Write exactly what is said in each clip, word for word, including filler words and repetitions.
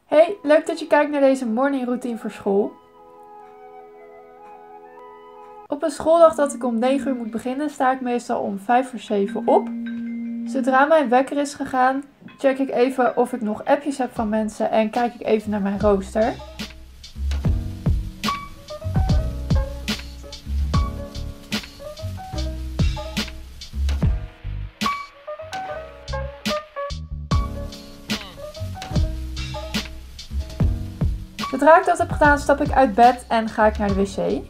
Hey, leuk dat je kijkt naar deze morning routine voor school. Op een schooldag dat ik om negen uur moet beginnen, sta ik meestal om vijf voor zeven op. Zodra mijn wekker is gegaan, check ik even of ik nog appjes heb van mensen en kijk ik even naar mijn rooster. Zodra ik dat heb gedaan, stap ik uit bed en ga ik naar de wc.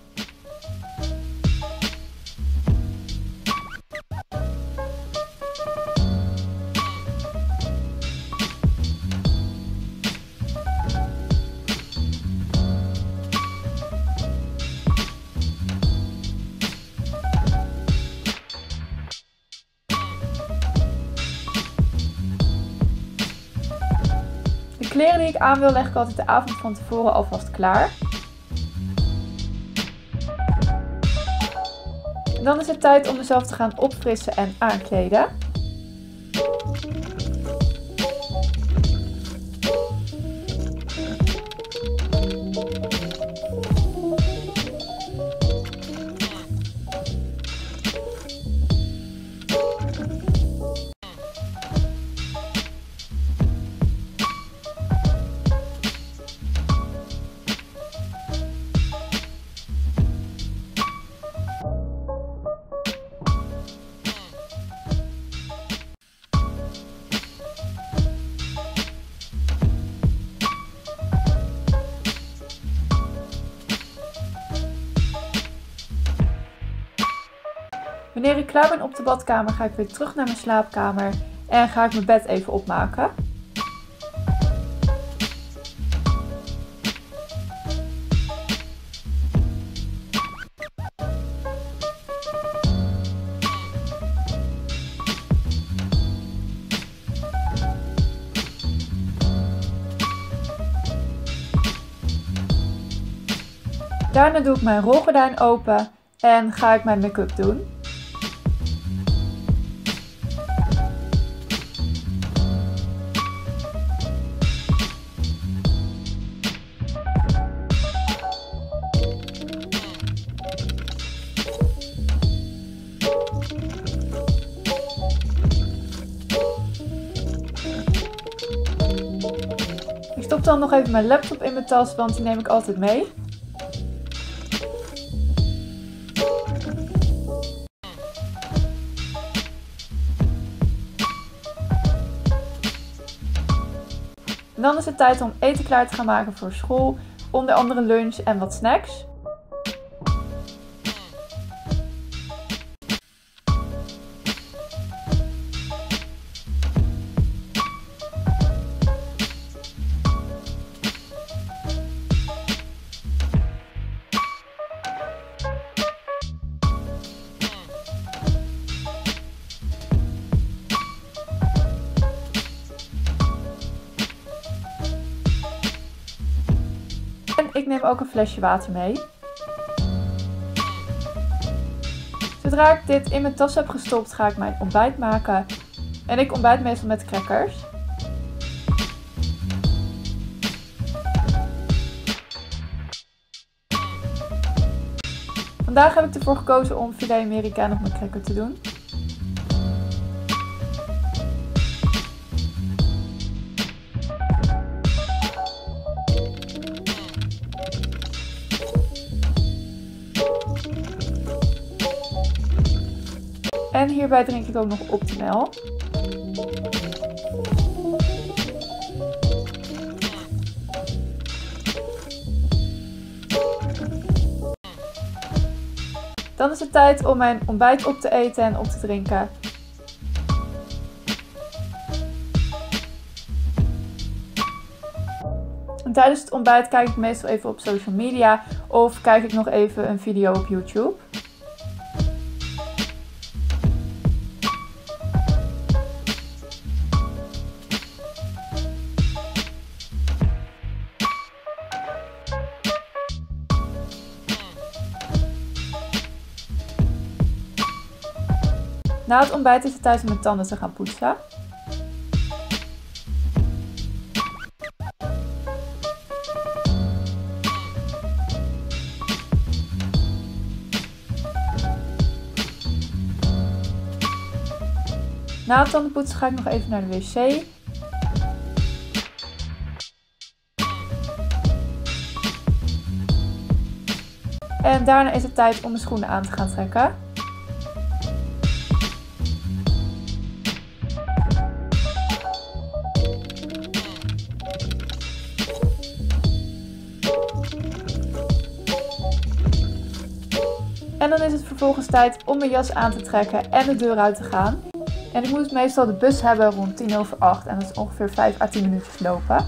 De kleren die ik aan wil, leg ik altijd de avond van tevoren alvast klaar. En dan is het tijd om mezelf te gaan opfrissen en aankleden. Wanneer ik klaar ben op de badkamer, ga ik weer terug naar mijn slaapkamer en ga ik mijn bed even opmaken. Daarna doe ik mijn rolgordijn open en ga ik mijn make-up doen. Ik stop dan nog even mijn laptop in mijn tas, want die neem ik altijd mee. En dan is het tijd om eten klaar te gaan maken voor school, onder andere lunch en wat snacks. En ik neem ook een flesje water mee. Zodra ik dit in mijn tas heb gestopt, ga ik mijn ontbijt maken. En ik ontbijt meestal met crackers. Vandaag heb ik ervoor gekozen om filet Amerikaan op mijn cracker te doen. En hierbij drink ik ook nog Optimal. Dan is het tijd om mijn ontbijt op te eten en op te drinken. En tijdens het ontbijt kijk ik meestal even op social media of kijk ik nog even een video op YouTube. Na het ontbijt is het tijd om mijn tanden te gaan poetsen. Na het tandenpoetsen ga ik nog even naar de wc. En daarna is het tijd om mijn schoenen aan te gaan trekken. En dan is het vervolgens tijd om mijn jas aan te trekken en de deur uit te gaan. En ik moet meestal de bus hebben rond tien over acht en dat is ongeveer vijf à tien minuutjes lopen.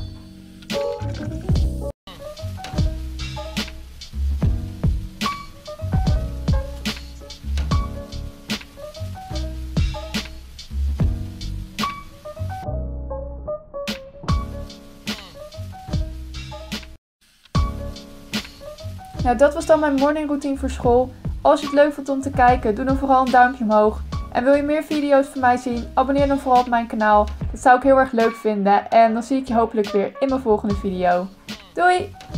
Nou, dat was dan mijn morning routine voor school. Als je het leuk vond om te kijken, doe dan vooral een duimpje omhoog. En wil je meer video's van mij zien, abonneer dan vooral op mijn kanaal. Dat zou ik heel erg leuk vinden. En dan zie ik je hopelijk weer in mijn volgende video. Doei!